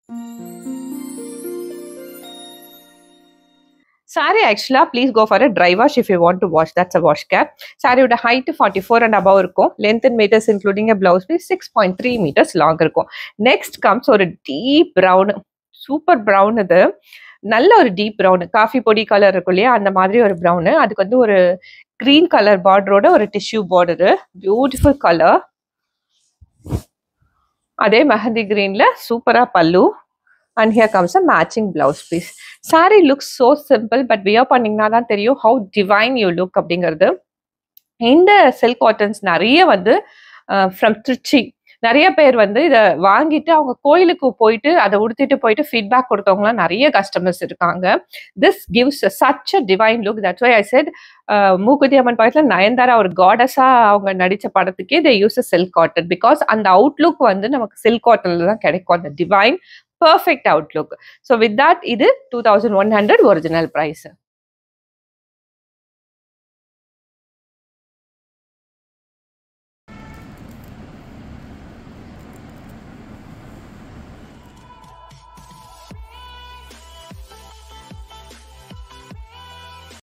Saree actually, please go for a dry wash if you want to wash. That's a wash cap. Saree would height 44 and above இருக்கும். Length in meters including a blouse piece 6.3 meters long இருக்கும். Next comes ஒரு deep brown, super brown இது. நல்ல ஒரு deep brown, coffee பொடி colour இருக்கும் இல்லையா அந்த மாதிரி ஒரு brown. அதுக்கு வந்து ஒரு green color bordeரோட ஒரு tissue border. Beautiful color. அதே மெஹந்தி greenல சூப்பரா பல்லு. And here comes a matching blouse piece. Saree looks so simple, but wear பண்ணீங்கன்னா தான் தெரியும் how divine you look அப்படிங்கிறது. இந்த silk cottons நிறைய வந்து from திருச்சி நிறைய பேர் வந்து இதை வாங்கிட்டு அவங்க கோயிலுக்கு போயிட்டு அதை உடுத்திட்டு போயிட்டு ஃபீட்பேக் கொடுத்தவங்களாம் நிறைய கஸ்டமர்ஸ் இருக்காங்க. This gives such a divine look. That's why I said Mookuthi Amman படத்துல நயன்தாரா ஒரு காடஸா அவங்க நடிச்ச படத்துக்கே they use a silk cotton because அந்த அவுட்லுக் வந்து நமக்கு silk cottonல தான் கிடைக்கும் அந்த divine perfect outlook. So with that, இது 2100 original price.